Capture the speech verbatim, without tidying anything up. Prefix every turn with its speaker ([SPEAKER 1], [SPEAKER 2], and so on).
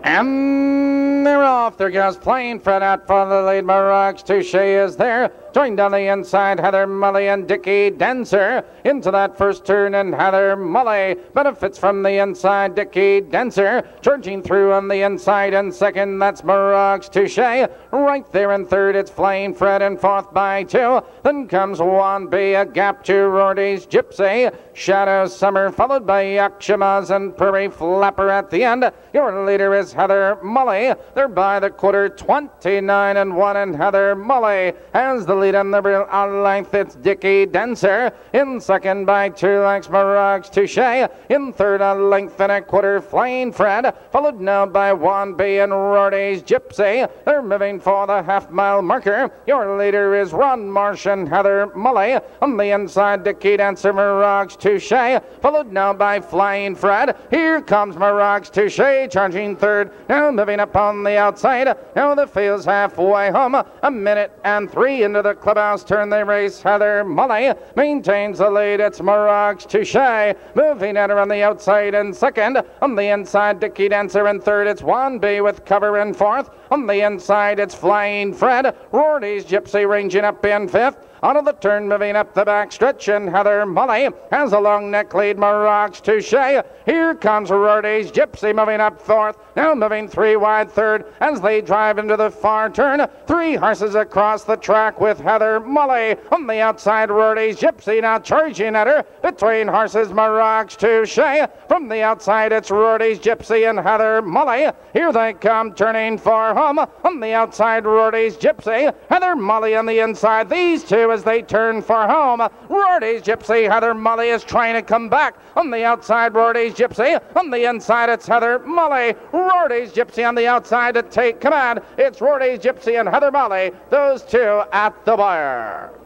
[SPEAKER 1] And they're off. There goes Flying Fred out for the lead. Marag's Touche is there. Joined on the inside, Heather Mully and Dickie Dancer. Into that first turn, and Heather Mully benefits from the inside. Dickie Dancer charging through on the inside. And second, that's Marag's Touche. Right there in third, it's Flying Fred. And fourth by two. Then comes one B, a gap to Rorty's Gypsy. Shadow Summer, followed by Yakshimaz and Prairie Flapper at the end. Your leader is Heather Mully. They're by the quarter, twenty-nine and one, and Heather Mully has the lead on the real on length. It's Dickie Dancer. In second by two lengths, Marag's Touche. In third, a length and a quarter, Flying Fred, followed now by one B and Rorty's Gypsy. They're moving for the half-mile marker. Your leader is Ron Marsh and Heather Mully. On the inside, Dickie Dancer, Marag's Touche, followed now by Flying Fred. Here comes Marag's Touche, charging third, now moving up on the outside. Now the field's halfway home. A minute and three into the clubhouse turn they race. Heather Mully maintains the lead. It's Marag's Touche moving at her on the outside in second. On the inside, Dickie Dancer in third. It's one B with cover in fourth. On the inside, it's Flying Fred. Rorty's Gypsy ranging up in fifth. Out of the turn, moving up the back stretch, and Heather Mully has a long neck lead. Marag's Touche. Here comes Rorty's Gypsy moving up fourth. Now moving three wide third as they drive into the far turn. Three horses across the track with Heather Mully. On the outside, Rorty's Gypsy now charging at her. Between horses, Marag's Touche. From the outside, it's Rorty's Gypsy and Heather Mully. Here they come, turning for home. On the outside, Rorty's Gypsy. Heather Mully on the inside. These two as they turn for home. Rorty's Gypsy, Heather Mully is trying to come back. On the outside, Rorty's Gypsy. On the inside, it's Heather Mully. Rorty's Gypsy on the outside to take command. It's Rorty's Gypsy and Heather Mully, those two at the wire.